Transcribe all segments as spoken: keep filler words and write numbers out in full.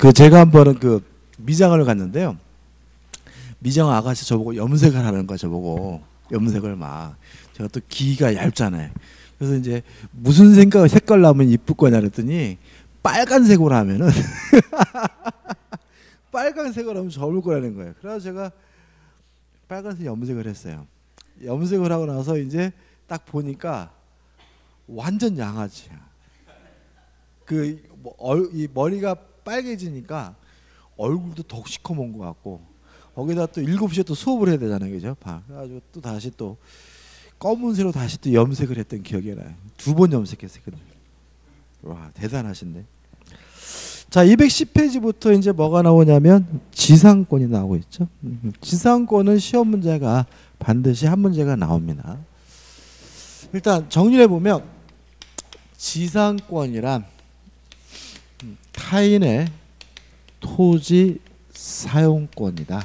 그 제가 한 번은 그 미장을 갔는데요. 미장 아가씨 저보고 염색을 하는 거야. 저보고 염색을 막. 제가 또 기가 얇잖아요. 그래서 이제 무슨 생각 색깔 나면 이쁠 거냐 그랬더니 빨간색으로 하면은 빨간색으로 하면 젊을 거라는 거예요. 그래서 제가 빨간색 염색을 했어요. 염색을 하고 나서 이제 딱 보니까 완전 양아치야. 그 이 머리가 빨개지니까 얼굴도 더 시커먼 것 같고 거기다 또 일곱 시에 또 수업을 해야 되잖아요, 그죠? 그래가지고 또 다시 또 검은색으로 다시 또 염색을 했던 기억이 나요. 두 번 염색했어요. 와, 대단하신데. 자, 이백십 페이지부터 이제 뭐가 나오냐면 지상권이 나오고 있죠. 지상권은 시험 문제가 반드시 한 문제가 나옵니다. 일단 정리해 보면 지상권이란 타인의 토지 사용권이다.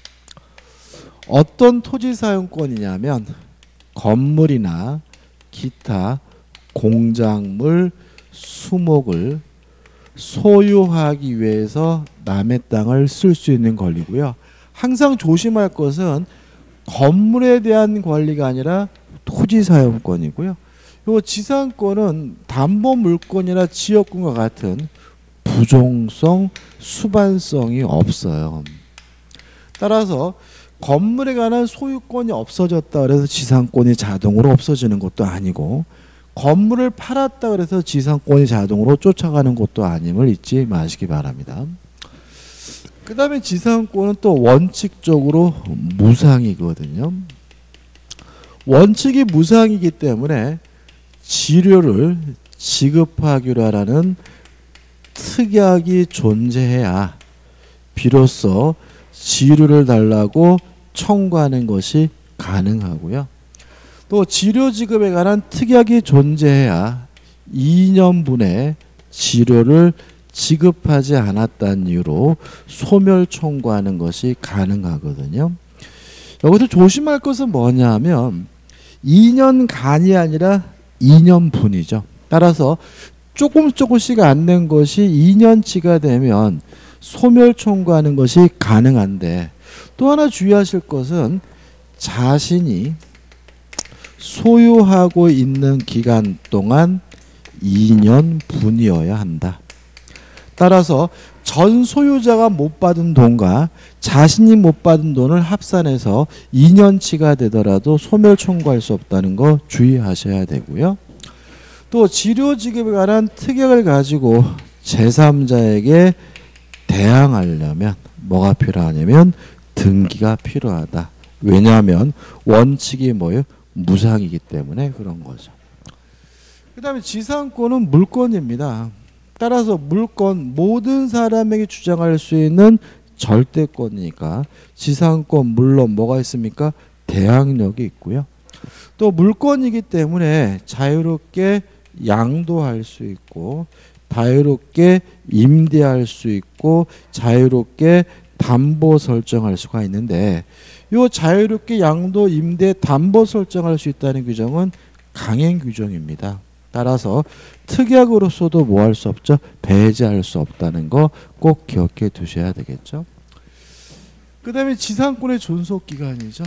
어떤 토지 사용권이냐면 건물이나 기타 공작물, 수목을 소유하기 위해서 남의 땅을 쓸 수 있는 권리고요. 항상 조심할 것은 건물에 대한 권리가 아니라 토지 사용권이고요. 이 지상권은 담보물권이나 지역권과 같은 부종성, 수반성이 없어요. 따라서 건물에 관한 소유권이 없어졌다 그래서 지상권이 자동으로 없어지는 것도 아니고 건물을 팔았다 그래서 지상권이 자동으로 쫓아가는 것도 아님을 잊지 마시기 바랍니다. 그 다음에 지상권은 또 원칙적으로 무상이거든요. 원칙이 무상이기 때문에 지료를 지급하기로 하라는 특약이 존재해야 비로소 지료를 달라고 청구하는 것이 가능하고요. 또 지료 지급에 관한 특약이 존재해야 이 년분의 지료를 지급하지 않았다는 이유로 소멸 청구하는 것이 가능하거든요. 여기서 조심할 것은 뭐냐면 이 년간이 아니라 이 년분이죠. 따라서 조금 조금씩 안 낸 것이 이 년치가 되면 소멸 청구하는 것이 가능한데 또 하나 주의하실 것은 자신이 소유하고 있는 기간 동안 이 년분이어야 한다. 따라서 전 소유자가 못 받은 돈과 자신이 못 받은 돈을 합산해서 이 년치가 되더라도 소멸 청구할 수 없다는 거 주의하셔야 되고요. 또 지료 지급에 관한 특약을 가지고 제삼자에게 대항하려면 뭐가 필요하냐면 등기가 필요하다. 왜냐하면 원칙이 뭐예요? 무상이기 때문에 그런 거죠. 그 다음에 지상권은 물권입니다. 따라서 물권, 모든 사람에게 주장할 수 있는 절대권이니까 지상권 물론 뭐가 있습니까? 대항력이 있고요. 또 물권이기 때문에 자유롭게 양도할 수 있고 자유롭게 임대할 수 있고 자유롭게 담보 설정할 수가 있는데 이 자유롭게 양도, 임대, 담보 설정할 수 있다는 규정은 강행 규정입니다. 따라서 특약으로서도 뭐 할 수 없죠? 배제할 수 없다는 거 꼭 기억해 두셔야 되겠죠. 그 다음에 지상권의 존속기간이죠.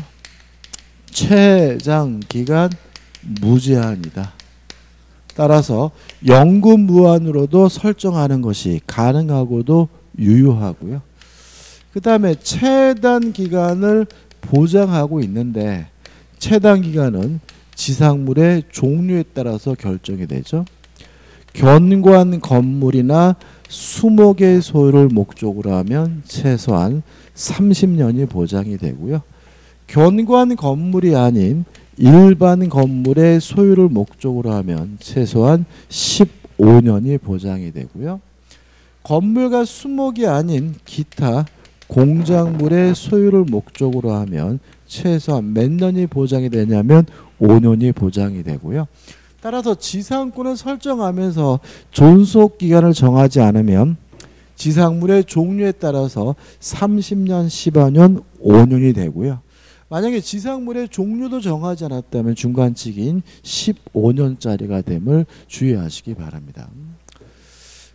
최장기간 무제한이다. 따라서 영구 무한으로도 설정하는 것이 가능하고도 유효하고요. 그 다음에 최단 기간을 보장하고 있는데 최단 기간은 지상물의 종류에 따라서 결정이 되죠. 견고한 건물이나 수목의 소유를 목적으로 하면 최소한 삼십 년이 보장이 되고요. 견고한 건물이 아닌 일반 건물의 소유를 목적으로 하면 최소한 십오 년이 보장이 되고요. 건물과 수목이 아닌 기타 공작물의 소유를 목적으로 하면 최소한 몇 년이 보장이 되냐면 오 년이 보장이 되고요. 따라서 지상권을 설정하면서 존속기간을 정하지 않으면 지상물의 종류에 따라서 삼십 년, 십여 년, 오 년이 되고요. 만약에 지상물의 종류도 정하지 않았다면 중간치기인 십오 년짜리가 됨을 주의하시기 바랍니다.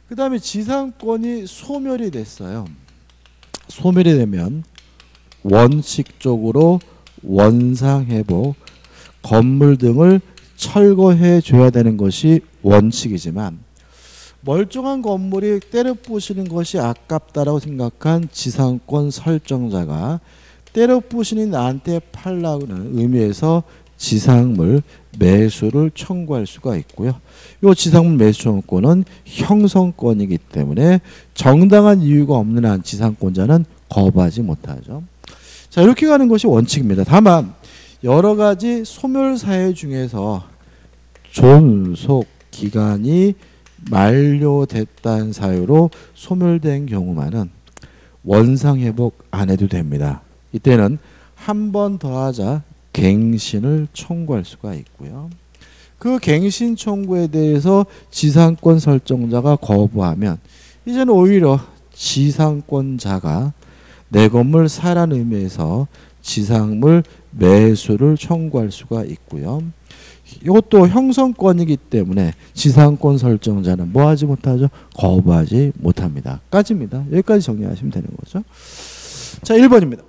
그 다음에 지상권이 소멸이 됐어요. 소멸이 되면 원칙적으로 원상회복, 건물 등을 철거해 줘야 되는 것이 원칙이지만 멀쩡한 건물이 때려 부시는 것이 아깝다라고 생각한 지상권 설정자가 때려 부시니 나한테 팔라는 의미에서 지상물 매수를 청구할 수가 있고요. 이 지상물 매수 청구권은 형성권이기 때문에 정당한 이유가 없는 한 지상권자는 거부하지 못하죠. 자, 이렇게 가는 것이 원칙입니다. 다만 여러 가지 소멸 사유 중에서 존속 기간이 만료됐다는 사유로 소멸된 경우만은 원상회복 안 해도 됩니다. 이때는 한 번 더 하자 갱신을 청구할 수가 있고요. 그 갱신 청구에 대해서 지상권 설정자가 거부하면 이제는 오히려 지상권자가 내 건물 사라는 의미에서 지상물 매수를 청구할 수가 있고요. 이것도 형성권이기 때문에 지상권 설정자는 뭐 하지 못하죠? 거부하지 못합니다. 까지입니다. 여기까지 정리하시면 되는 거죠. 자, 일 번입니다.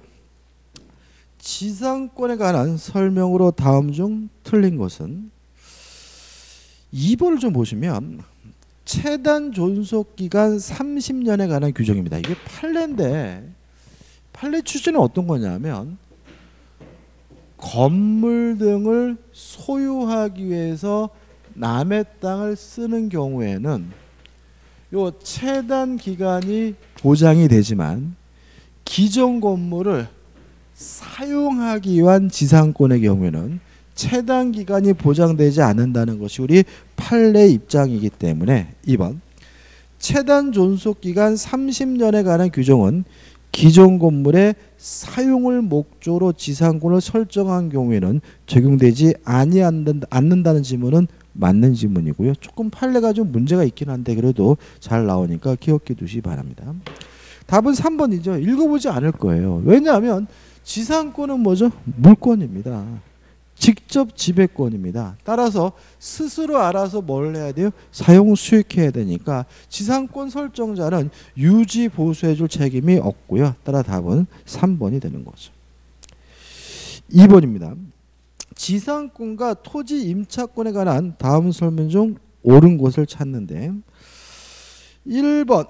지상권에 관한 설명으로 다음 중 틀린 것은 이 번을 좀 보시면 최단 존속기간 삼십 년에 관한 규정입니다. 이게 판례인데 판례 취지는 어떤 거냐면 건물 등을 소유하기 위해서 남의 땅을 쓰는 경우에는 요 최단 기간이 보장이 되지만 기존 건물을 사용하기 위한 지상권의 경우에는 최단 기간이 보장되지 않는다는 것이 우리 판례 입장이기 때문에 이 번 최단 존속기간 삼십 년에 관한 규정은 기존 건물의 사용을 목적으로 지상권을 설정한 경우에는 적용되지 않는다는 지문은 맞는 지문이고요. 조금 판례가 좀 문제가 있긴 한데 그래도 잘 나오니까 기억해 두시기 바랍니다. 답은 삼 번이죠. 읽어보지 않을 거예요. 왜냐하면 지상권은 뭐죠? 물권입니다. 직접 지배권입니다. 따라서 스스로 알아서 뭘 해야 돼요? 사용 수익해야 되니까 지상권 설정자는 유지 보수해 줄 책임이 없고요. 따라 답은 삼 번이 되는 거죠. 이 번입니다. 지상권과 토지 임차권에 관한 다음 설명 중 옳은 것을 찾는데 일 번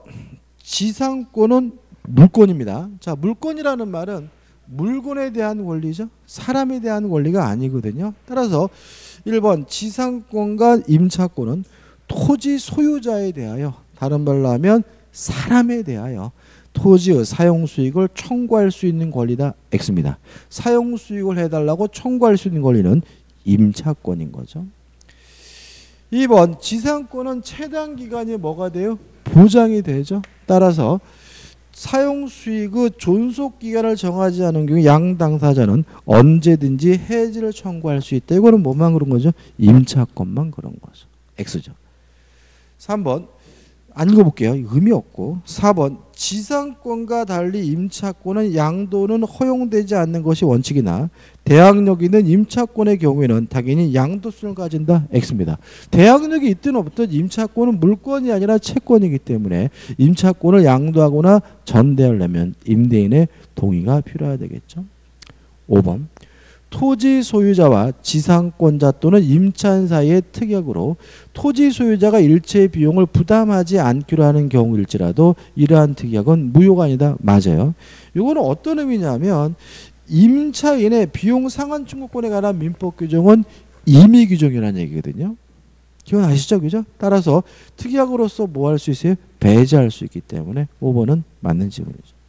지상권은 물권입니다. 자, 물권이라는 말은 물건에 대한 권리죠. 사람에 대한 권리가 아니거든요. 따라서 일 번 지상권과 임차권은 토지 소유자에 대하여, 다른 말로 하면 사람에 대하여 토지의 사용 수익을 청구할 수 있는 권리다. X입니다. 사용 수익을 해달라고 청구할 수 있는 권리는 임차권인 거죠. 이 번 지상권은 최단 기간이 뭐가 돼요? 보장이 되죠. 따라서 사용 수익의 존속 기간을 정하지 않은 경우 양 당사자는 언제든지 해지를 청구할 수 있다. 이거는 뭐만 그런 거죠? 임차권만 그런 거죠. X죠. 삼 번 안 읽어볼게요. 의미 없고. 사 번 지상권과 달리 임차권은 양도는 허용되지 않는 것이 원칙이나 대항력이 있는 임차권의 경우에는 당연히 양도수를 가진다. X입니다. 대항력이 있든 없든 임차권은 물권이 아니라 채권이기 때문에 임차권을 양도하거나 전대하려면 임대인의 동의가 필요해야 되겠죠. 오 번 토지 소유자와 지상권자 또는 임차인 사이의 특약으로 토지 소유자가 일체의 비용을 부담하지 않기로 하는 경우일지라도 이러한 특약은 무효가 아니다. 맞아요. 이거는 어떤 의미냐면 임차인의 비용 상환 청구권에 관한 민법 규정은 임의 규정이라는 얘기거든요. 기억나시죠? 그죠? 따라서 특약으로서 뭐 할 수 있어요? 배제할 수 있기 때문에 오 번은 맞는 질문이죠.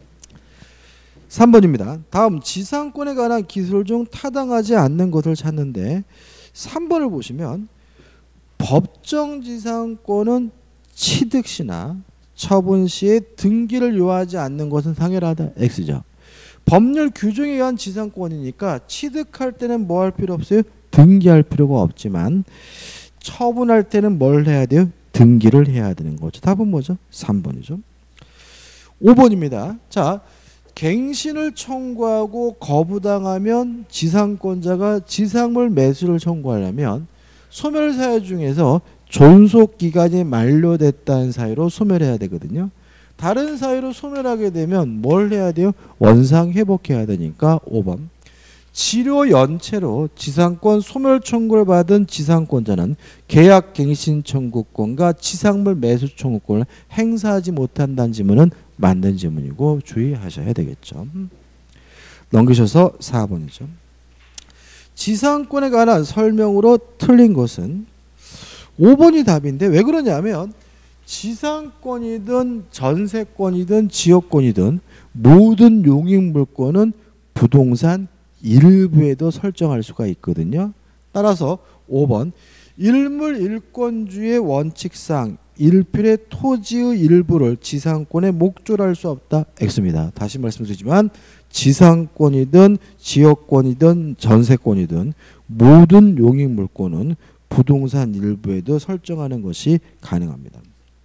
삼 번입니다. 다음 지상권에 관한 기술 중 타당하지 않는 것을 찾는데 삼 번을 보시면 법정 지상권은 취득 시나 처분 시에 등기를 요하지 않는 것은 상혈하다. X죠. 법률 규정에 의한 지상권이니까 취득할 때는 뭐 할 필요 없어요? 등기할 필요가 없지만 처분할 때는 뭘 해야 돼요? 등기를 해야 되는 거죠. 답은 뭐죠? 삼 번이죠. 오 번입니다. 자, 갱신을 청구하고 거부당하면 지상권자가 지상물 매수를 청구하려면 소멸사유 중에서 존속 기간이 만료됐다는 사유로 소멸해야 되거든요. 다른 사유로 소멸하게 되면 뭘 해야 돼요? 원상 회복해야 되니까 오 번. 치료 연체로 지상권 소멸 청구를 받은 지상권자는 계약 갱신 청구권과 지상물 매수 청구권을 행사하지 못한다는 지문은 맞는 지문이고 주의하셔야 되겠죠. 넘기셔서 사 번이죠. 지상권에 관한 설명으로 틀린 것은 오 번이 답인데 왜 그러냐면 지상권이든 전세권이든 지역권이든 모든 용익물권은 부동산 일부에도 설정할 수가 있거든요. 따라서 오 번 일물 일권주의 원칙상 일필의 토지의 일부를 지상권에 목조할 수 없다. X입니다. 다시 말씀드리지만 지상권이든 지역권이든 전세권이든 모든 용익물권은 부동산 일부에도 설정하는 것이 가능합니다.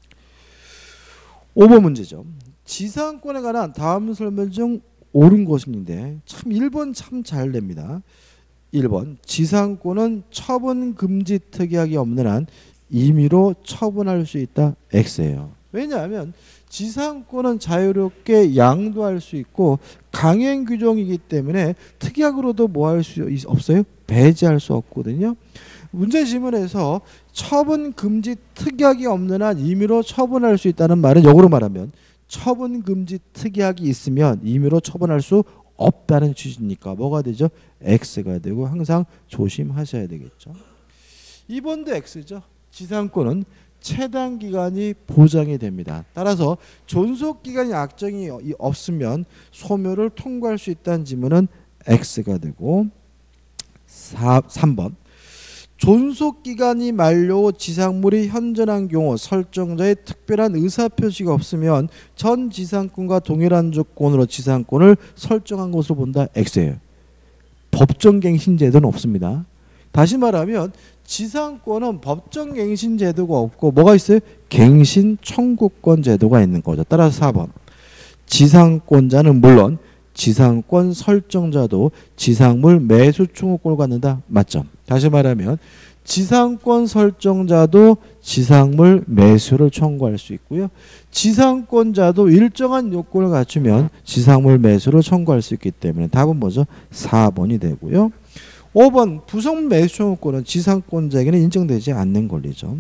오 번 문제죠. 지상권에 관한 다음 설명 중 옳은 것인데 참 일 번 참 잘 냅니다. 일 번 지상권은 처분 금지 특약이 없는 한 임의로 처분할 수 있다. X예요. 왜냐하면 지상권은 자유롭게 양도할 수 있고 강행 규정이기 때문에 특약으로도 뭐 할 수 없어요? 배제할 수 없거든요. 문제 지문에서 처분 금지 특약이 없는 한 임의로 처분할 수 있다는 말은 역으로 말하면 처분 금지 특약이 있으면 임의로 처분할 수 없다는 취지니까 뭐가 되죠? X가 되고 항상 조심하셔야 되겠죠. 이 번도 X죠. 지상권은 체당 기간이 보장이 됩니다. 따라서 존속 기간이 약정이 없으면 소멸을 통과할 수 있다는 지문은 X가 되고 삼 번 존속 기간이 만료 후 지상물이 현존한 경우 설정자의 특별한 의사표시가 없으면 전 지상권과 동일한 조건으로 지상권을 설정한 것으로 본다. X예요. 법정갱신제도는 없습니다. 다시 말하면 지상권은 법정갱신제도가 없고 뭐가 있어요? 갱신청구권 제도가 있는 거죠. 따라서 사 번 지상권자는 물론 지상권 설정자도 지상물 매수 청구권을 갖는다. 맞죠? 다시 말하면 지상권 설정자도 지상물 매수를 청구할 수 있고요. 지상권자도 일정한 요건을 갖추면 지상물 매수를 청구할 수 있기 때문에 답은 뭐죠? 사 번이 되고요. 오 번 부속 매수 청구권은 지상권자에게는 인정되지 않는 권리죠.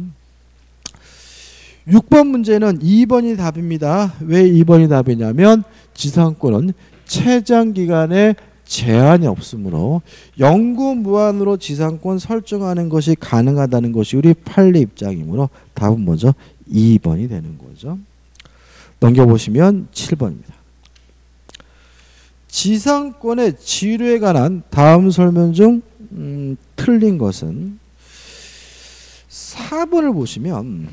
육 번 문제는 이 번이 답입니다. 왜 이 번이 답이냐면 지상권은 채장 기간에 제한이 없으므로 영구 무한으로 지상권 설정하는 것이 가능하다는 것이 우리 판례 입장이므로 답은 뭐죠? 이 번이 되는 거죠. 넘겨보시면 칠 번입니다. 지상권의 지류에 관한 다음 설명 중 음, 틀린 것은 사 번을 보시면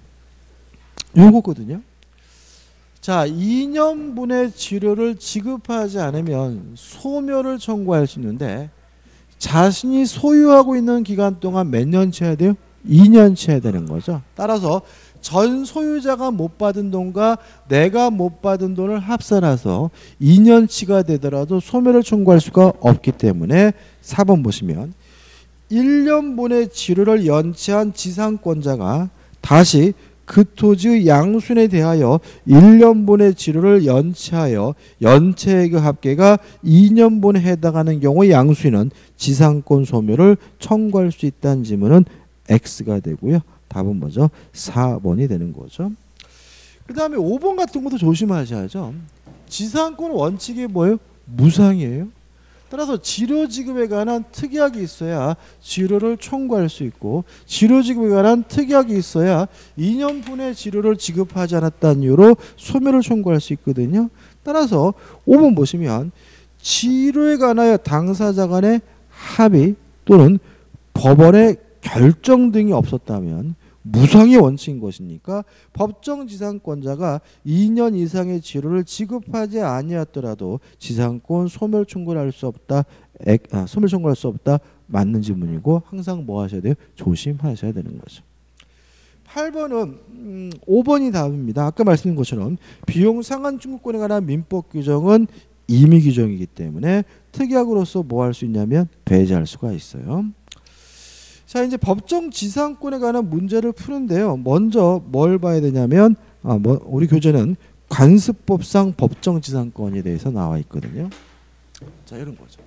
요거거든요. 자, 이 년분의 지료를 지급하지 않으면 소멸을 청구할 수 있는데 자신이 소유하고 있는 기간 동안 몇 년치 해야 돼요? 이 년치 해야 되는 거죠. 따라서 전 소유자가 못 받은 돈과 내가 못 받은 돈을 합산해서 이 년치가 되더라도 소멸을 청구할 수가 없기 때문에 사 번 보시면 일 년분의 지료를 연체한 지상권자가 다시 그 토지의 양순에 대하여 일 년분의 지료를 연체하여 연체액의 합계가 이 년분에 해당하는 경우 양수인은 지상권 소멸을 청구할 수 있다는 지문은 X가 되고요. 답은 뭐죠? 사 번이 되는 거죠. 그 다음에 오 번 같은 것도 조심하셔야죠. 지상권 원칙이 뭐예요? 무상이에요. 따라서 지료 지급에 관한 특약이 있어야 지료를 청구할 수 있고 지료 지급에 관한 특약이 있어야 이 년분의 지료를 지급하지 않았다는 이유로 소멸을 청구할 수 있거든요. 따라서 오 번 보시면 지료에 관하여 당사자 간의 합의 또는 법원의 결정 등이 없었다면 무상의 원칙인 것이니까 법정지상권자가 이 년 이상의 지료를 지급하지 아니었더라도 지상권 소멸 청구를 할 수 없다. 액, 아, 소멸 청구할 수 없다. 맞는 지문이고 항상 뭐 하셔야 돼요? 조심하셔야 되는 거죠. 팔 번은 음, 오 번이 답입니다. 아까 말씀드린 것처럼 비용 상한 청구권에 관한 민법 규정은 임의 규정이기 때문에 특약으로서 뭐 할 수 있냐면 배제할 수가 있어요. 자, 이제 법정 지상권에 관한 문제를 푸는데요. 먼저 뭘 봐야 되냐면 아, 뭐 우리 교재는 관습법상 법정 지상권에 대해서 나와 있거든요. 자, 이런 거죠.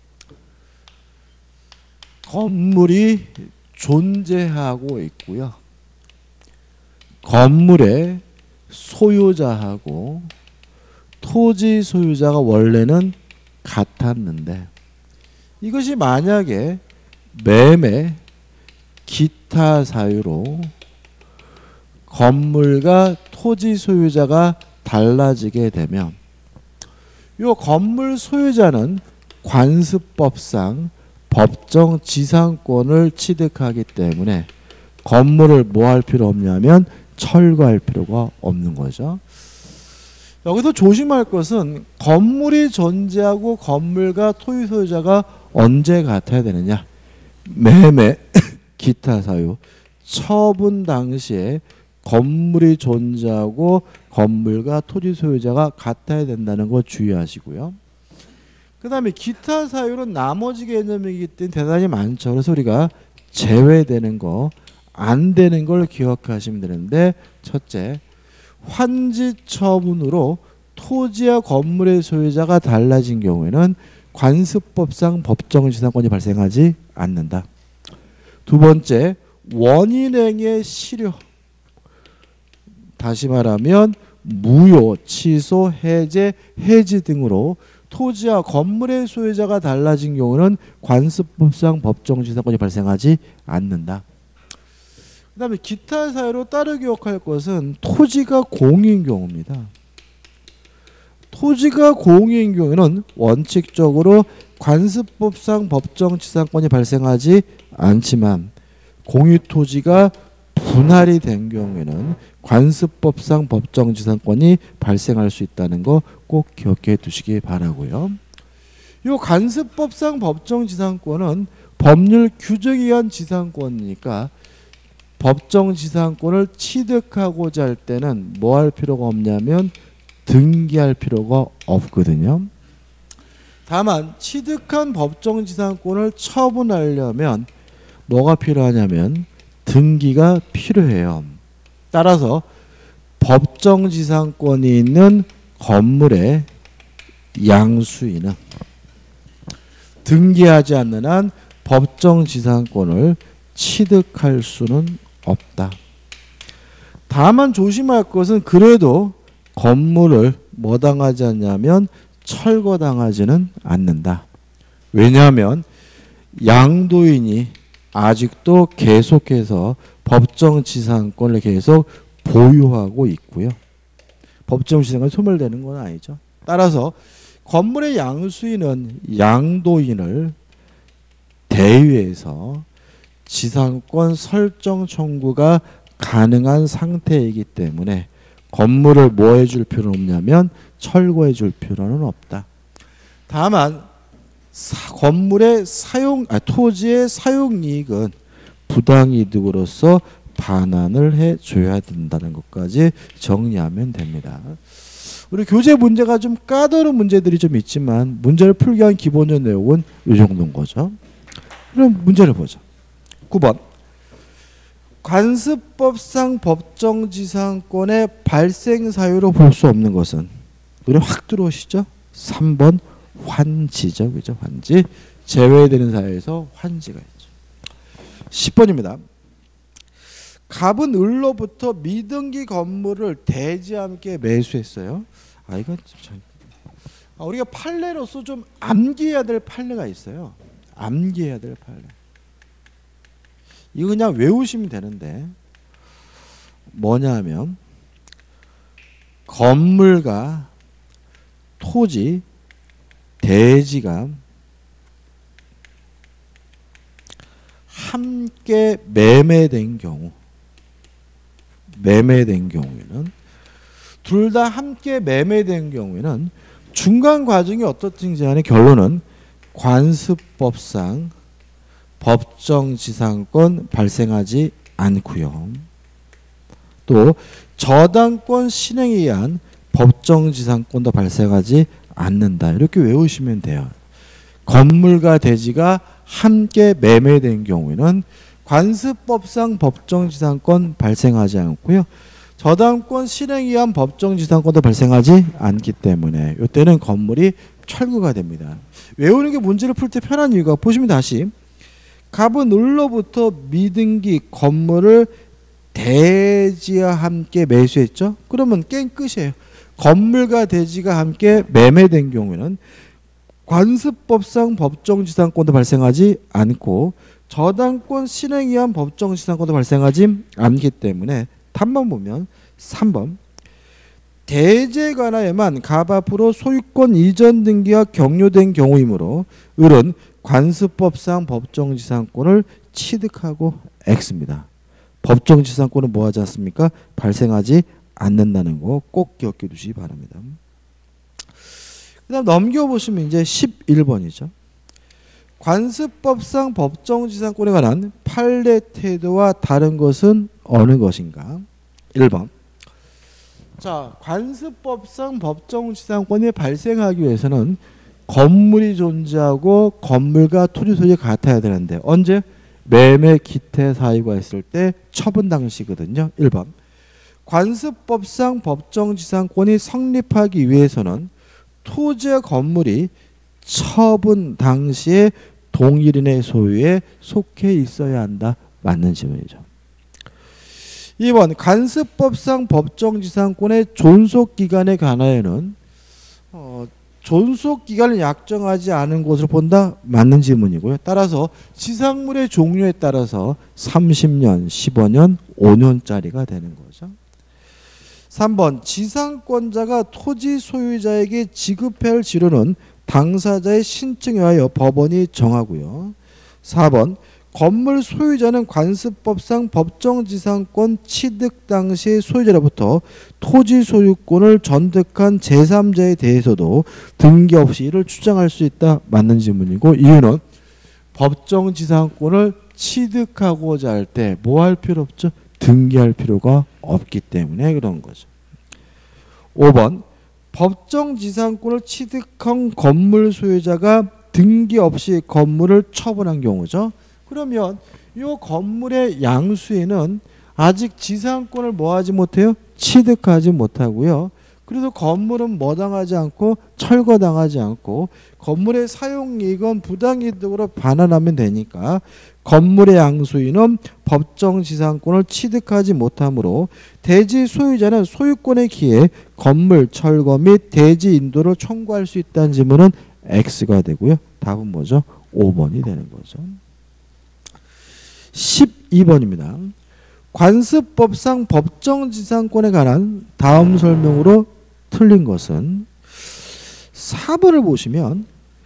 건물이 존재하고 있고요. 건물의 소유자하고 토지 소유자가 원래는 같았는데 이것이 만약에 매매, 기타 사유로 건물과 토지 소유자가 달라지게 되면 이 건물 소유자는 관습법상 법정 지상권을 취득하기 때문에 건물을 뭐 할 필요 없냐면 철거할 필요가 없는 거죠. 여기서 조심할 것은 건물이 존재하고 건물과 토지 소유자가 언제 같아야 되느냐. 매매, 기타 사유, 처분 당시에 건물이 존재하고 건물과 토지 소유자가 같아야 된다는 거 주의하시고요. 그 다음에 기타 사유는 나머지 개념이기 때문에 대단히 많죠. 그래서 우리가 제외되는 거, 안 되는 걸 기억하시면 되는데 첫째, 환지 처분으로 토지와 건물의 소유자가 달라진 경우에는 관습법상 법정 지상권이 발생하지 않는다. 두 번째, 원인행위의 실효. 다시 말하면 무효, 취소, 해제, 해지 등으로 토지와 건물의 소유자가 달라진 경우는 관습법상 법정 지상권이 발생하지 않는다. 그 다음에 기타 사유로 따로 기억할 것은 토지가 공유인 경우입니다. 토지가 공유인 경우에는 원칙적으로 관습법상 법정 지상권이 발생하지 않지만 공유 토지가 분할이 된 경우에는 관습법상 법정 지상권이 발생할 수 있다는 거 꼭 기억해 두시기 바라고요. 이 관습법상 법정 지상권은 법률 규정에 의한 지상권이니까 법정 지상권을 취득하고자 할 때는 뭐 할 필요가 없냐면 등기할 필요가 없거든요. 다만 취득한 법정 지상권을 처분하려면 뭐가 필요하냐면 등기가 필요해요. 따라서 법정 지상권이 있는 건물의 양수인은 등기하지 않는 한 법정 지상권을 취득할 수는 없다. 다만 조심할 것은 그래도 건물을 뭐 당하지 않냐면 철거당하지는 않는다. 왜냐하면 양도인이 아직도 계속해서 법정 지상권을 계속 보유하고 있고요. 법정 지상권이 소멸되는 건 아니죠. 따라서 건물의 양수인은 양도인을 대위해서 지상권 설정 청구가 가능한 상태이기 때문에 건물을 뭐 해줄 필요는 없냐면 철거해 줄 필요는 없다. 다만 사, 건물의 사용, 아, 토지의 사용이익은 부당이득으로서 반환을 해줘야 된다는 것까지 정리하면 됩니다. 우리 교재 문제가 좀 까다로운 문제들이 좀 있지만 문제를 풀기 위한 기본적 내용은 이 정도인 거죠. 그럼 문제를 보죠. 구 번. 관습법상 법정지상권의 발생 사유로 볼 수 없는 것은 우리 확 들어오시죠? 삼 번 환지죠. 그죠? 환지. 제외되는 사유에서 환지가 있죠. 십 번입니다. 갑은 을로부터 미등기 건물을 대지와 함께 매수했어요. 아, 이건 참. 아, 우리가 판례로서 좀 암기해야 될 판례가 있어요. 암기해야 될 판례. 이거 그냥 외우시면 되는데 뭐냐면 건물과 토지, 대지가 함께 매매된 경우 매매된 경우에는 둘 다 함께 매매된 경우에는 중간 과정이 어떻든지 간에 결론은 관습법상 법정지상권 발생하지 않고요. 또 저당권 실행에 의한 법정지상권도 발생하지 않는다. 이렇게 외우시면 돼요. 건물과 대지가 함께 매매된 경우에는 관습법상 법정지상권 발생하지 않고요. 저당권 실행에 의한 법정지상권도 발생하지 않기 때문에 이때는 건물이 철거가 됩니다. 외우는 게 문제를 풀 때 편한 이유가 보시면 다시 갑은 을로부터 미등기 건물을 대지와 함께 매수했죠. 그러면 게임 끝이에요. 건물과 대지가 함께 매매된 경우에는 관습법상 법정지상권도 발생하지 않고 저당권 실행에 의한 법정지상권도 발생하지 않기 때문에 답만 보면 삼 번 대지에 관하여만 갑 앞으로 소유권 이전 등기가 격려된 경우이므로 을은 관습법상 법정지상권을 취득하고 X입니다. 법정지상권은 뭐하지 않습니까? 발생하지 않는다는 거 꼭 기억해 두시기 바랍니다. 그 다음 넘겨보시면 이제 십일 번이죠. 관습법상 법정지상권에 관한 판례 태도와 다른 것은 어느 것인가? 일 번. 자, 관습법상 법정지상권이 발생하기 위해서는 건물이 존재하고 건물과 토지 소유가 같아야 되는데 언제? 매매 기태 사유가 있을 때 처분 당시거든요. 일 번. 관습법상 법정지상권이 성립하기 위해서는 토지와 건물이 처분 당시에 동일인의 소유에 속해 있어야 한다. 맞는 질문이죠. 이 번 관습법상 법정지상권의 존속기간에 관하여는 어, 존속기간을 약정하지 않은 것을 본다. 맞는 질문이고요. 따라서 지상물의 종류에 따라서 삼십 년, 십오 년, 오 년짜리가 되는 거죠. 삼 번 지상권자가 토지 소유자에게 지급해야 할 지료는 당사자의 신청에 의하여 법원이 정하고요. 사 번 건물 소유자는 관습법상 법정지상권 취득 당시의 소유자로부터 토지 소유권을 전득한 제삼자에 대해서도 등기 없이 이를 주장할 수 있다. 맞는 질문이고 이유는 법정지상권을 취득하고자 할 때 뭐 할 필요 없죠? 등기할 필요가 없기 때문에 그런 거죠. 오 번 법정지상권을 취득한 건물 소유자가 등기 없이 건물을 처분한 경우죠. 그러면 이 건물의 양수인은 아직 지상권을 뭐하지 못해요? 취득하지 못하고요. 그래도 건물은 뭐당하지 않고 철거당하지 않고 건물의 사용이익은 부당이득으로 반환하면 되니까 건물의 양수인은 법정지상권을 취득하지 못하므로 대지 소유자는 소유권에 기해 건물 철거 및 대지 인도를 청구할 수 있다는 질문은 X가 되고요. 답은 뭐죠? 오 번이 되는 거죠. 십이 번입니다. 관습법상 법정지상권에 관한 다음 설명으로 틀린 것은 사 번을 보시면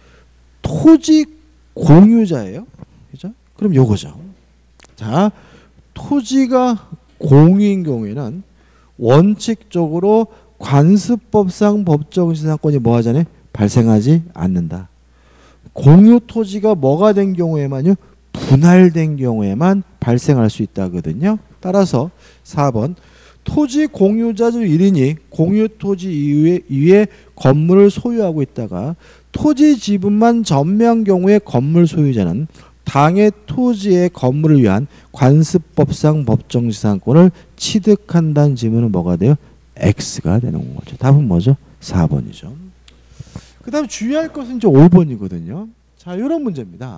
토지 공유자예요. 그죠? 그럼 요거죠. 자, 토지가 공유인 경우에는 원칙적으로 관습법상 법정지상권이 뭐 하잖아요? 발생하지 않는다. 공유 토지가 뭐가 된 경우에만요? 분할된 경우에만 발생할 수 있다거든요. 따라서 사 번 토지 공유자 중 일 인이 공유 토지 이외에, 이외에 건물을 소유하고 있다가 토지 지분만 전매한 경우에 건물 소유자는 당해 토지의 건물을 위한 관습법상 법정지상권을 취득한다는 질문은 뭐가 돼요? X가 되는 거죠. 답은 뭐죠? 사 번이죠. 그 다음 주의할 것은 이제 오 번이거든요. 자, 이런 문제입니다.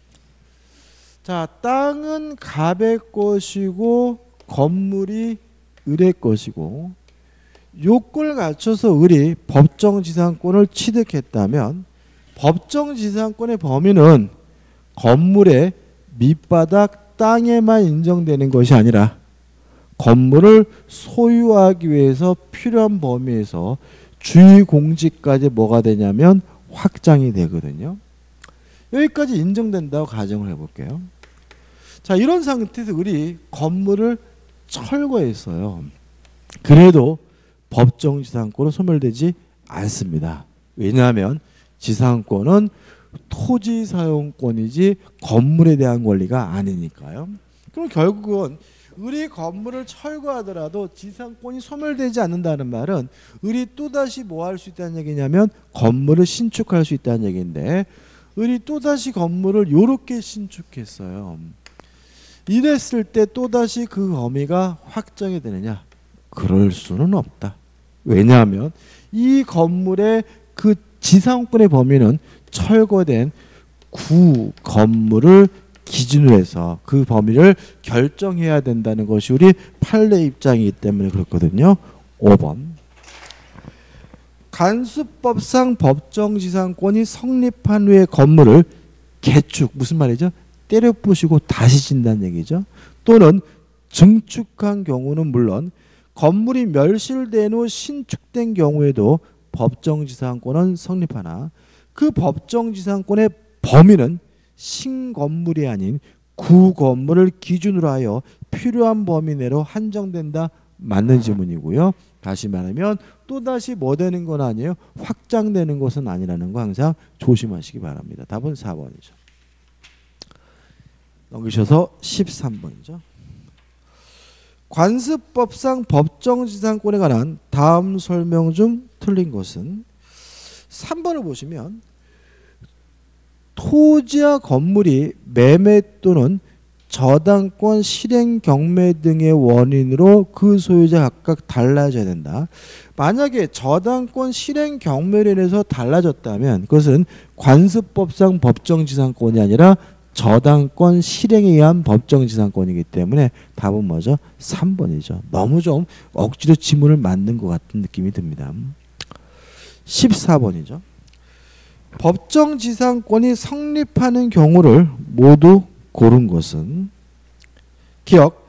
자, 땅은 갑의 것이고 건물이 을의 것이고 요건을 갖춰서 을이 법정지상권을 취득했다면 법정지상권의 범위는 건물의 밑바닥 땅에만 인정되는 것이 아니라 건물을 소유하기 위해서 필요한 범위에서 주의 공지까지 뭐가 되냐면 확장이 되거든요. 여기까지 인정된다고 가정을 해볼게요. 자, 이런 상태에서 우리 건물을 철거했어요. 그래도 법정지상권은 소멸되지 않습니다. 왜냐하면 지상권은 토지 사용권이지 건물에 대한 권리가 아니니까요. 그럼 결국은 을이 건물을 철거하더라도 지상권이 소멸되지 않는다는 말은 을이 또다시 뭐 할 수 있다는 얘기냐면 건물을 신축할 수 있다는 얘기인데 을이 또다시 건물을 요렇게 신축했어요. 이랬을 때 또다시 그 범위가 확정이 되느냐? 그럴 수는 없다. 왜냐하면 이 건물의 그 지상권의 범위는 철거된 구 건물을 기준으로 해서 그 범위를 결정해야 된다는 것이 우리 판례 입장이기 때문에 그렇거든요. 오 번. 간수법상 법정지상권이 성립한 후에 건물을 개축, 무슨 말이죠? 때려 부시고 다시 짓는다는 얘기죠. 또는 증축한 경우는 물론 건물이 멸실된 후 신축된 경우에도 법정지상권은 성립하나 그 법정지상권의 범위는 신건물이 아닌 구건물을 기준으로 하여 필요한 범위 내로 한정된다. 맞는 지문이고요. 다시 말하면 또다시 뭐 되는 건 아니에요. 확장되는 것은 아니라는 거 항상 조심하시기 바랍니다. 답은 사 번이죠. 넘기셔서 십삼 번이죠. 관습법상 법정지상권에 관한 다음 설명 중 틀린 것은 삼 번을 보시면 토지와 건물이 매매 또는 저당권 실행 경매 등의 원인으로 그 소유자 각각 달라져야 된다. 만약에 저당권 실행 경매로 인해서 달라졌다면 그것은 관습법상 법정지상권이 아니라 저당권 실행에 의한 법정지상권이기 때문에 답은 뭐죠? 삼 번이죠. 너무 좀 억지로 지문을 만든 것 같은 느낌이 듭니다. 십사 번이죠. 법정지상권이 성립하는 경우를 모두 고른 것은 기억,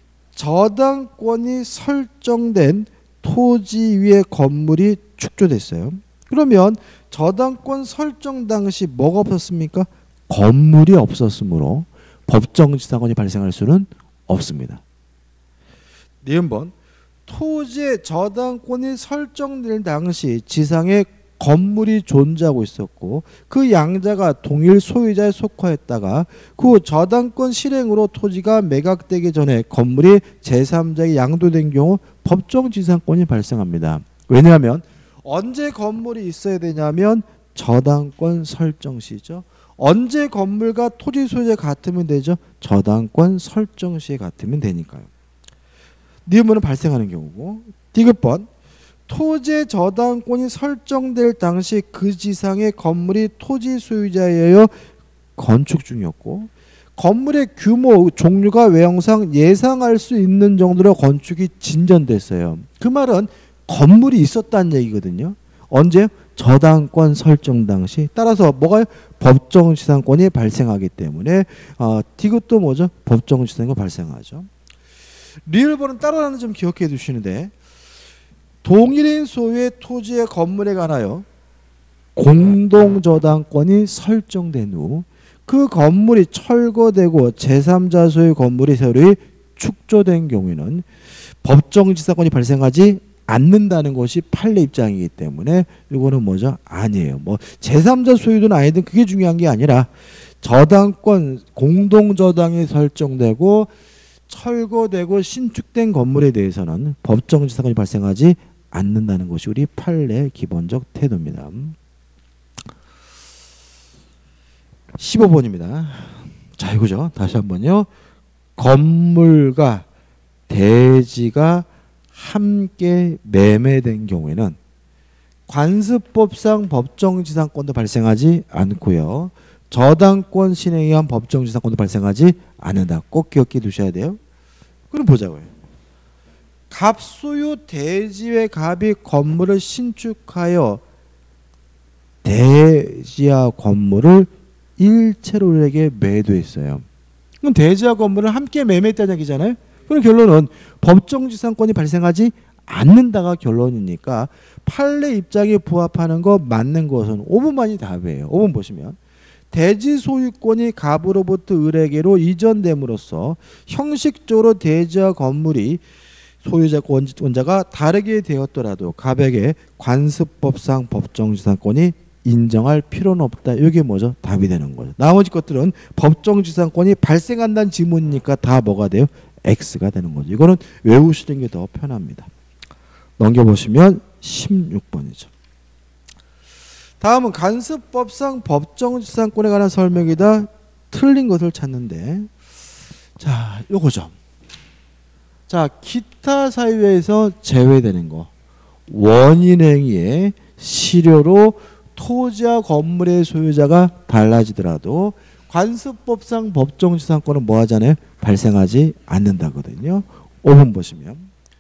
저당권이 설정된 토지 위에 건물이 축조됐어요. 그러면 저당권 설정 당시 뭐가 없었습니까? 건물이 없었으므로 법정지상권이 발생할 수는 없습니다. 니은 번, 토지의 저당권이 설정될 당시 지상에 건물이 존재하고 있었고 그 양자가 동일 소유자에 속하였다가 그 저당권 실행으로 토지가 매각되기 전에 건물이 제삼자에게 양도된 경우 법정지상권이 발생합니다. 왜냐하면 언제 건물이 있어야 되냐면 저당권 설정 시죠. 언제 건물과 토지 소유자 같으면 되죠? 저당권 설정 시에 같으면 되니까요. 니은문은 발생하는 경우고 디귿번 토지의 저당권이 설정될 당시 그 지상의 건물이 토지 소유자에 의하여 건축 중이었고 건물의 규모, 종류가 외형상 예상할 수 있는 정도로 건축이 진전됐어요. 그 말은 건물이 있었다는 얘기거든요. 언제? 저당권 설정 당시. 따라서 뭐가 법정지상권이 발생하기 때문에 어, 디귿도 뭐죠? 법정지상권이 발생하죠. 리을번은 따라하는 점 기억해 두시는데 동일인 소유의 토지의 건물에 관하여 공동저당권이 설정된 후 그 건물이 철거되고 제삼자 소유 건물이 새로 축조된 경우에는 법정지상권이 발생하지 않는다는 것이 판례 입장이기 때문에 이거는 뭐죠? 아니에요. 뭐 제삼자 소유든 아니든 그게 중요한 게 아니라 저당권 공동저당이 설정되고 철거되고 신축된 건물에 대해서는 법정지상권이 발생하지 않는다는 것이 우리 판례의 기본적 태도입니다. 십오 번입니다. 자, 이거죠. 다시 한번요. 건물과 대지가 함께 매매된 경우에는 관습법상 법정지상권도 발생하지 않고요. 저당권 실행에 의한 법정지상권도 발생하지 않는다. 꼭 기억해 두셔야 돼요. 그럼 보자고요. 갑소유 대지의 갑이 건물을 신축하여 대지와 건물을 일체로 우리에게 매도했어요. 그럼 대지와 건물을 함께 매매했다는 얘기잖아요. 그럼 결론은 법정지상권이 발생하지 않는다가 결론이니까 판례 입장에 부합하는 거 맞는 것은 오 번만이 답이에요. 오 번 보시면 대지 소유권이 갑으로부터 을에게로 이전됨으로써 형식적으로 대지와 건물이 소유자 권자가 다르게 되었더라도 갑에게 관습법상 법정지상권이 인정할 필요는 없다. 이게 뭐죠? 답이 되는 거죠. 나머지 것들은 법정지상권이 발생한다는 지문이니까 다 뭐가 돼요? X가 되는 거죠. 이거는 외우시는 게 더 편합니다. 넘겨보시면 십육 번이죠. 다음은 간습법상 법정지상권에 관한 설명이다. 틀린 것을 찾는데 자, 요거죠. 자, 기타 사유에서 제외되는 거. 원인행위의 실효로 토지와 건물의 소유자가 달라지더라도 관습법상 법정지상권은 뭐 하잖아요? 발생하지 않는다거든요. 오 번 보시면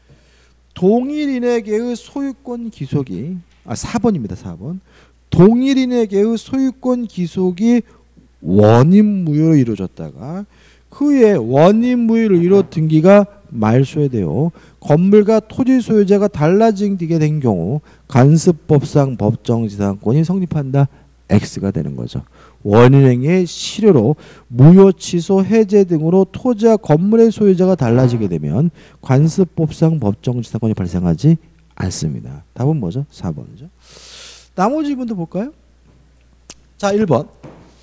동일인에게의 소유권 기속이 아 사 번입니다. 사 번. 동일인에게의 소유권 기속이 원인 무효로 이루어졌다가 그의 원인 무효로 이루 등기가 말소되어 건물과 토지 소유자가 달라지게 된 경우 관습법상 법정지상권이 성립한다. X가 되는 거죠. 원인행위의 실효로 무효 취소 해제 등으로 토지와 건물의 소유자가 달라지게 되면 관습법상 법정지상권이 발생하지 않습니다. 답은 뭐죠? 사 번이죠. 나머지 부분도 볼까요? 자, 일 번.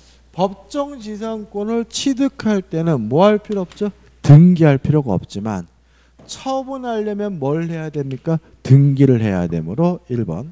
법정지상권을 취득할 때는 뭐 할 필요 없죠? 등기할 필요가 없지만 처분하려면 뭘 해야 됩니까? 등기를 해야 되므로 일 번.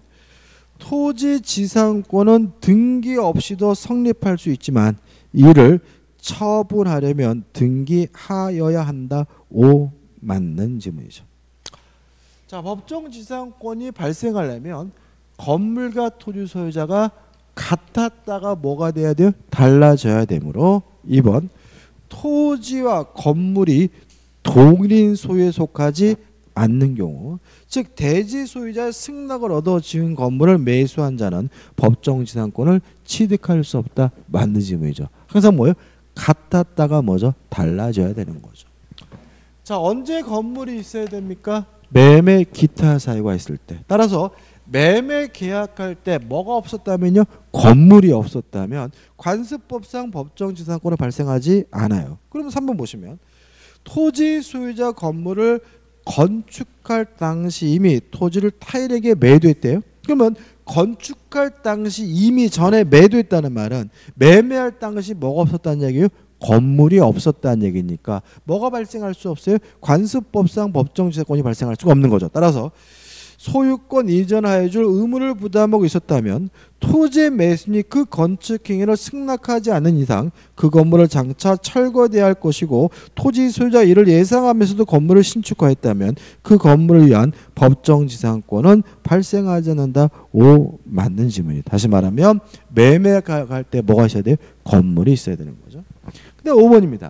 토지지상권은 등기 없이도 성립할 수 있지만 이를 처분하려면 등기하여야 한다. 오 맞는 질문이죠. 자, 법정지상권이 발생하려면 건물과 토지 소유자가 같았다가 뭐가 돼야 돼요? 달라져야 되므로 이 번. 토지와 건물이 동일인 소유에 속하지 않는 경우, 즉 대지 소유자의 승낙을 얻어 지은 건물을 매수한 자는 법정지상권을 취득할 수 없다. 맞는 질문이죠. 항상 뭐예요? 같았다가 뭐죠? 달라져야 되는 거죠. 자, 언제 건물이 있어야 됩니까? 매매 기타 사유가 있을 때. 따라서 매매 계약할 때 뭐가 없었다면요? 건물이 없었다면 관습법상 법정지상권은 발생하지 않아요. 그러면 삼 번 보시면 토지 소유자 건물을 건축할 당시 이미 토지를 타인에게 매도했대요. 그러면 건축할 당시 이미 전에 매도했다는 말은 매매할 당시 뭐가 없었다는 얘기예요? 건물이 없었다는 얘기니까 뭐가 발생할 수 없어요? 관습법상 법정지상권이 발생할 수가 없는 거죠. 따라서 소유권 이전하여 줄 의무를 부담하고 있었다면 토지의 매수인이 그 건축 행위를 승낙하지 않는 이상 그 건물을 장차 철거돼야 할 것이고 토지 소유자 이를 예상하면서도 건물을 신축하였다면 그 건물을 위한 법정지상권은 발생하지 않는다. 오 맞는 질문이에요. 다시 말하면 매매 갈 때 뭐가 있어야 돼요? 건물이 있어야 되는 거죠. 근데 오 번입니다.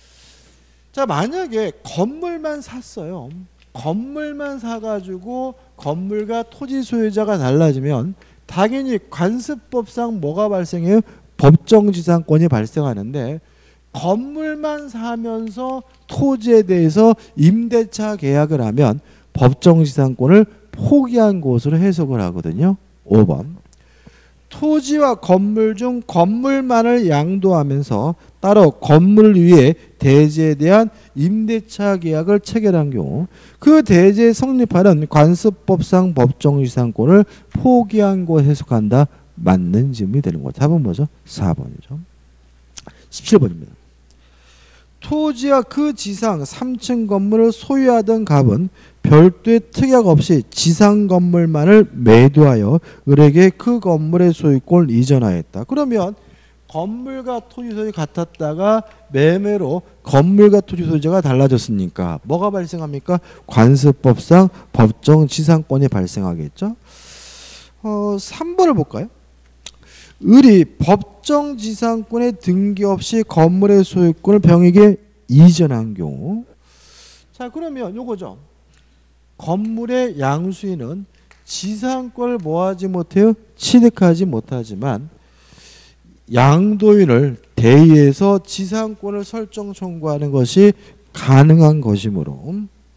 자, 만약에 건물만 샀어요. 건물만 사가지고 건물과 토지 소유자가 달라지면 당연히 관습법상 뭐가 발생해요? 법정지상권이 발생하는데 건물만 사면서 토지에 대해서 임대차 계약을 하면 법정지상권을 포기한 것으로 해석을 하거든요. 오 번. 토지와 건물 중 건물만을 양도하면서 따로 건물을 위해 대지에 대한 임대차 계약을 체결한 경우 그 대지에 성립하는 관습법상 법정지상권을 포기한 것으로 해석한다. 맞는 질문이 되는 거죠. 답은 뭐죠? 사 번이죠. 십칠 번입니다. 토지와 그 지상 삼 층 건물을 소유하던 갑은 별도의 특약 없이 지상 건물만을 매도하여 을에게 그 건물의 소유권을 이전하였다. 그러면 건물과 토지 소유 같았다가 매매로 건물과 토지 소유자가 달라졌으니까 뭐가 발생합니까? 관습법상 법정지상권이 발생하겠죠. 어, 삼 번을 볼까요? 을이 법정지상권에 등기 없이 건물의 소유권을 병에게 이전한 경우 자 그러면 요거죠. 건물의 양수인은 지상권을 뭐하지 못해요? 취득하지 못하지만 양도인을 대의해서 지상권을 설정 청구하는 것이 가능한 것이므로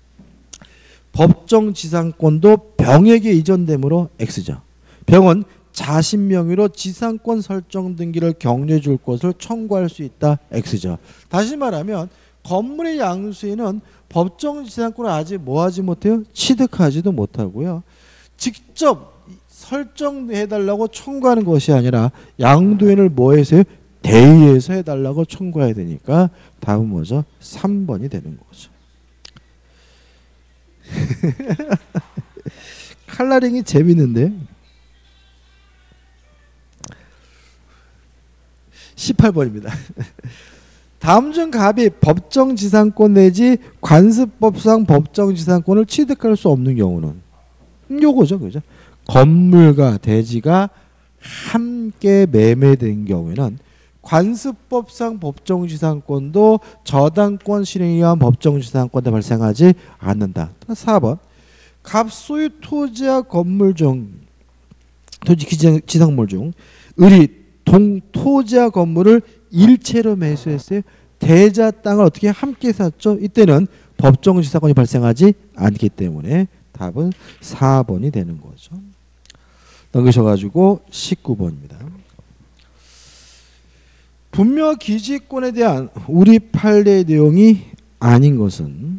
법정지상권도 병에게 이전되므로 X죠. 병은 자신 명의로 지상권 설정 등기를 격려해 줄 것을 청구할 수 있다. X죠. 다시 말하면 건물의 양수인은 법정지상권을 아직 뭐하지 못해요? 취득하지도 못하고요. 직접 설정해달라고 청구하는 것이 아니라 양도인을 뭐해서요? 대의해서 해달라고 청구해야 되니까 답은 뭐죠? 삼 번이 되는 거죠. 칼라링이 재밌는데 십팔 번입니다. 다음 중 갑이 법정지상권 내지 관습법상 법정지상권을 취득할 수 없는 경우는 요거죠, 그죠? 건물과 대지가 함께 매매된 경우에는 관습법상 법정지상권도 저당권 실행에 의한 법정지상권도 발생하지 않는다. 사 번 갑 소유 토지와 건물 중 토지 지상물 중 을이 동 토지와 건물을 일체로 매수했어요. 대자 땅을 어떻게 함께 샀죠? 이때는 법정지상권이 발생하지 않기 때문에 답은 사 번이 되는 거죠. 넘기셔가지고 십구 번입니다. 분묘 기지권에 대한 우리 판례의 내용이 아닌 것은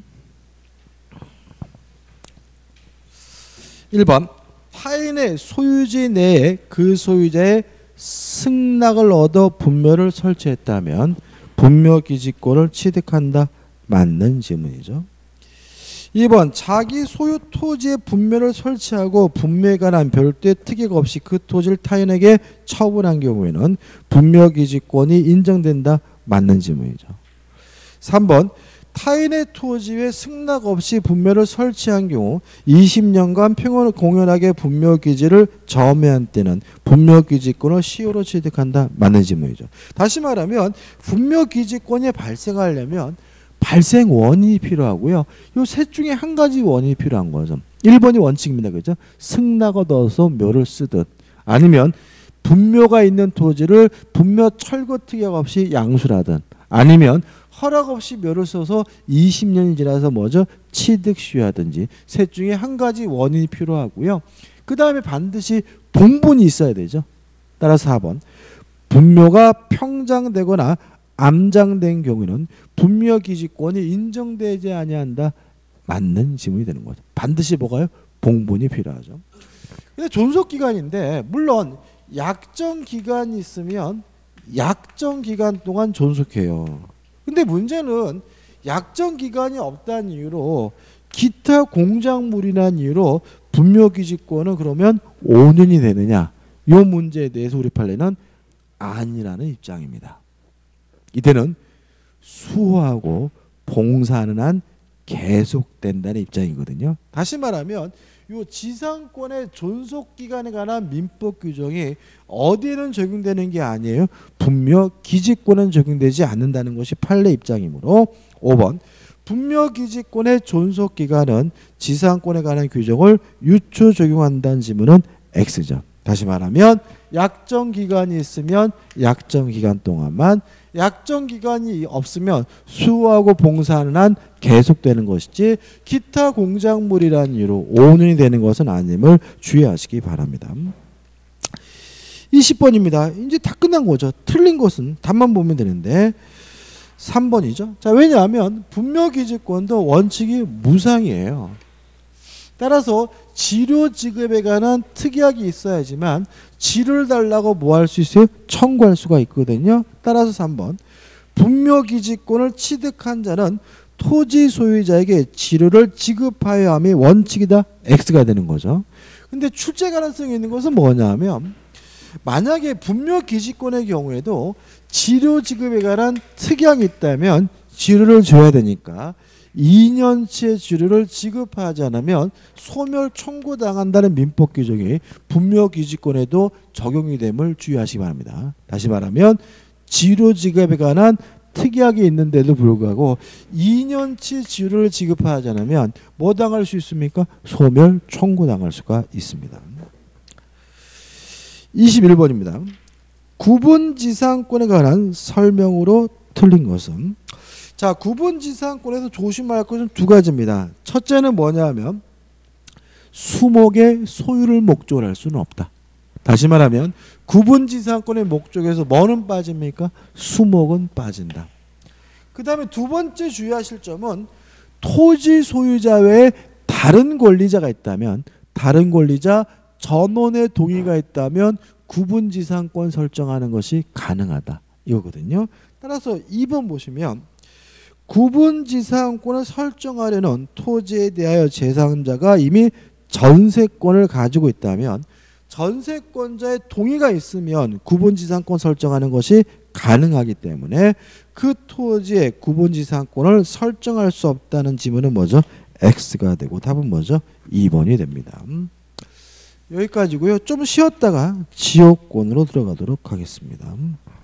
일 번 타인의 소유지 내에 그 소유자의 승낙을 얻어 분묘를 설치했다면 분묘 기지권을 취득한다. 맞는 질문이죠. 이 번 자기 소유 토지에 분묘를 설치하고 분묘에 관한 별도의 특약 없이 그 토지를 타인에게 처분한 경우에는 분묘 기지권이 인정된다. 맞는 질문이죠. 삼 번 타인의 토지에 승낙 없이 분묘를 설치한 경우 이십 년간 평온 공연하게 분묘 기지를 점유한 때는 분묘 기지권을 시효로 취득한다. 맞는 질문이죠. 다시 말하면 분묘 기지권이 발생하려면 발생 원인이 필요하고요. 이 셋 중에 한 가지 원인이 필요한 거죠. 일 번이 원칙입니다. 그죠? 승낙을 얻어서 묘를 쓰듯 아니면 분묘가 있는 토지를 분묘 철거 특약 없이 양수라든 아니면 허락 없이 묘를 써서 이십 년이 지나서 뭐죠? 취득 시효하든지 셋 중에 한 가지 원인이 필요하고요. 그 다음에 반드시 동본이 있어야 되죠. 따라서 사 번 분묘가 평장되거나 암장된 경우에는 분묘 기지권이 인정되지 아니한다. 맞는 질문이 되는 거죠. 반드시 뭐가요? 봉본이 필요하죠. 근데 존속 기간인데 물론 약정 기간이 있으면 약정 기간 동안 존속해요. 근데 문제는 약정 기간이 없다는 이유로 기타 공작물이라는 이유로 분묘 기지권은 그러면 오 년이 되느냐? 이 문제에 대해서 우리 판례는 아니라는 입장입니다. 이때는 수호하고 봉사하는 한 계속된다는 입장이거든요. 다시 말하면 이 지상권의 존속 기간에 관한 민법 규정이 어디에는 적용되는 게 아니에요. 분묘 기지권은 적용되지 않는다는 것이 판례 입장이므로 오 번 분묘 기지권의 존속 기간은 지상권에 관한 규정을 유추 적용한다는 지문은 X죠. 다시 말하면 약정 기간이 있으면 약정 기간 동안만, 약정 기간이 없으면 수호하고 봉사하는 한 계속되는 것이지 기타 공작물이라는 이유로 오 년이 되는 것은 아님을 주의하시기 바랍니다. 이십 번입니다. 이제 다 끝난 거죠. 틀린 것은 답만 보면 되는데 삼 번이죠. 자, 왜냐하면 분묘 기지권도 원칙이 무상이에요. 따라서 지료 지급에 관한 특약이 있어야지만 지료를 달라고 뭐 할 수 있어요? 청구할 수가 있거든요. 따라서 삼 번 분묘 기지권을 취득한 자는 토지 소유자에게 지료를 지급하여야 함이 원칙이다. X가 되는 거죠. 근데 출제 가능성이 있는 것은 뭐냐 하면 만약에 분묘 기지권의 경우에도 지료 지급에 관한 특약이 있다면 지료를 줘야 되니까 이 년치의 지료를 지급하지 않으면 소멸 청구당한다는 민법 규정이 분묘 기지권에도 적용이 됨을 주의하시기 바랍니다. 다시 말하면 지료 지급에 관한 특약이 있는데도 불구하고 이 년치 지료를 지급하지 않으면 뭐 당할 수 있습니까? 소멸 청구당할 수가 있습니다. 이십일 번입니다. 구분지상권에 관한 설명으로 틀린 것은, 자, 구분지상권에서 조심할 것은 두 가지입니다. 첫째는 뭐냐 하면 수목의 소유를 목적으로 할 수는 없다. 다시 말하면 구분지상권의 목적에서 뭐는 빠집니까? 수목은 빠진다. 그 다음에 두 번째 주의하실 점은 토지 소유자 외에 다른 권리자가 있다면, 다른 권리자 전원의 동의가 있다면 구분지상권 설정하는 것이 가능하다. 이거거든요. 따라서 이 번 보시면 구분지상권을 설정하려는 토지에 대하여 제삼자가 이미 전세권을 가지고 있다면 전세권자의 동의가 있으면 구분지상권 설정하는 것이 가능하기 때문에 그 토지의 구분지상권을 설정할 수 없다는 지문은 뭐죠? X가 되고 답은 뭐죠? 이 번이 됩니다. 음. 여기까지고요. 좀 쉬었다가 지역권으로 들어가도록 하겠습니다. 음.